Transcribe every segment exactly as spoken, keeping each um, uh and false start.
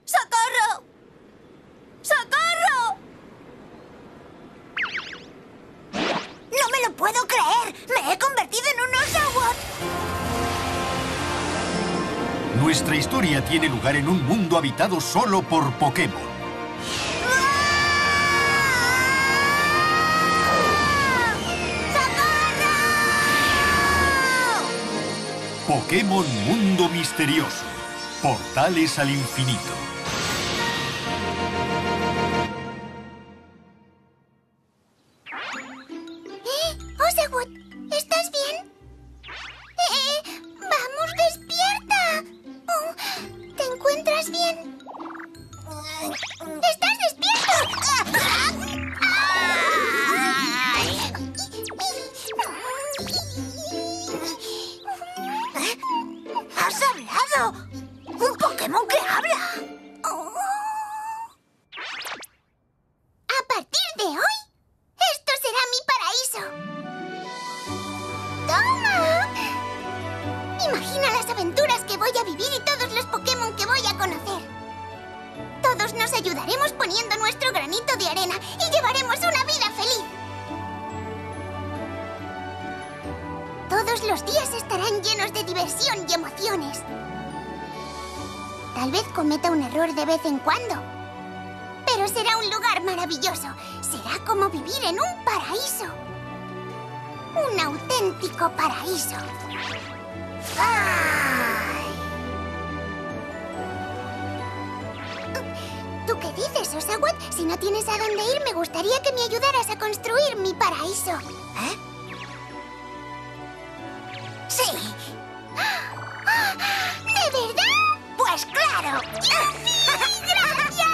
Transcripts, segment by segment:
¡Socorro! ¡Socorro! ¡No me lo puedo creer! ¡Me he convertido en un Oshawott! Nuestra historia tiene lugar en un mundo habitado solo por Pokémon. Pokémon Mundo Misterioso. Portales al infinito. ¿Eh? Oshawott, ¿estás bien? Eh, ¡Vamos, despierta! Oh, ¿te encuentras bien? ¡Estás despierto! ¡Has hablado! ¡Un Pokémon que habla! Oh. A partir de hoy, esto será mi paraíso. ¡Toma! Imagina las aventuras que voy a vivir y todos los Pokémon que voy a conocer. Todos nos ayudaremos poniendo nuestro granito de arena y llevaremos una vida feliz. Todos los días estarán llenos de diversión y emociones. Tal vez cometa un error de vez en cuando, pero será un lugar maravilloso. Será como vivir en un paraíso. Un auténtico paraíso. ¡Ay! ¿Tú qué dices, Oshawott? Si no tienes a dónde ir, me gustaría que me ayudaras a construir mi paraíso. ¿Eh? Sí. ¿De verdad? Pues claro. ¡Sí! ¡Gracias!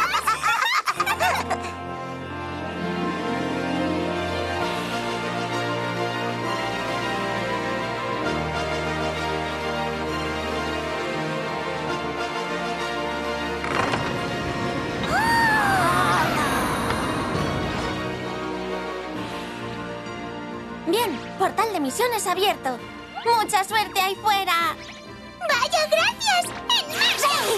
Bien, portal de misiones abierto. ¡Mucha suerte ahí fuera! ¡Vaya, gracias! ¡Sí!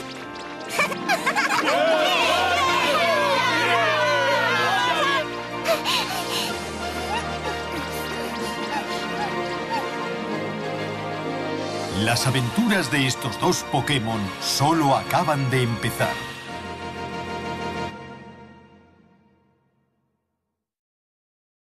Las aventuras de estos dos Pokémon solo acaban de empezar.